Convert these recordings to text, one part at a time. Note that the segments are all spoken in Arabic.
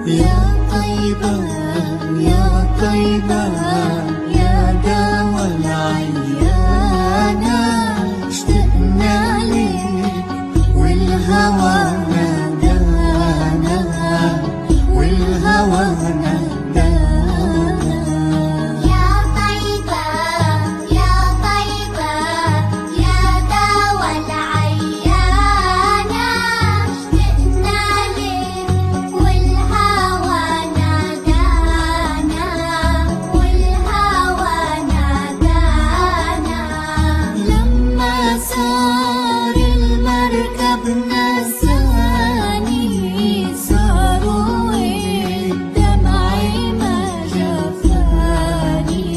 يا طيبة يا طيبة يا دوا العيانة، اشتقنا لك والهوى نادانا، والهوى نادانا. يا طيبة يا طيبة يا دوا العيانة، اشتقنا لك والهوى نادانا، والهوى نادانا. لما سار المركب نساني، صاروا الدمع ما جفاني،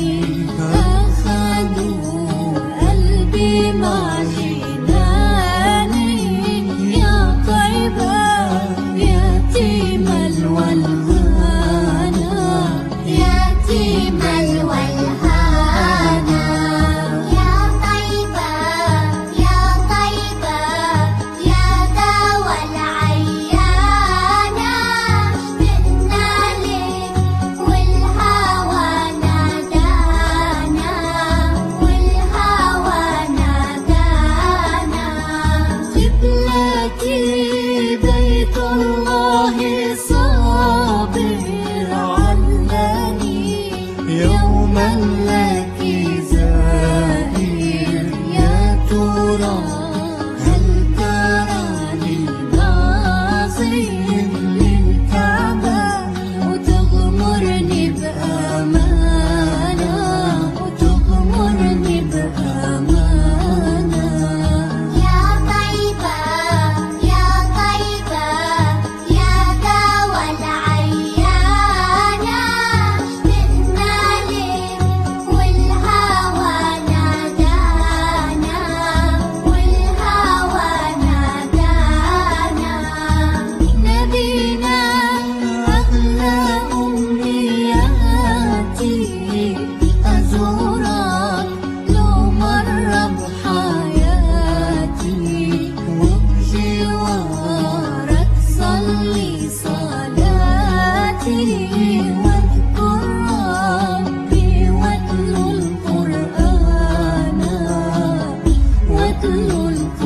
أخذوا قلبي مع جناني. يا طيبة يتيم الولهانة، يتيم الولهانة. يا طيبة يا طيبة يا دوا العيانة، اشتقنا لك والهوى نادانا، والهوى نادانا. قبلتي بيت الله صابر علاني، يوما لك زائر. يا ترى هل تراني ناظر للكعبة وتغمرني بأمانة، وتغمرني بأمانة. يا طيبة يا طيبة يا دوا العيانة، اشتقنا لك والهوى نادانا، والهوى نادانا. نبينا أغلى أمنياتي، أزورك لو مرة بحياتي، وبجوارك صلي صلاتي، واذكر ربي واتلو القرآن، واتلو القرآن.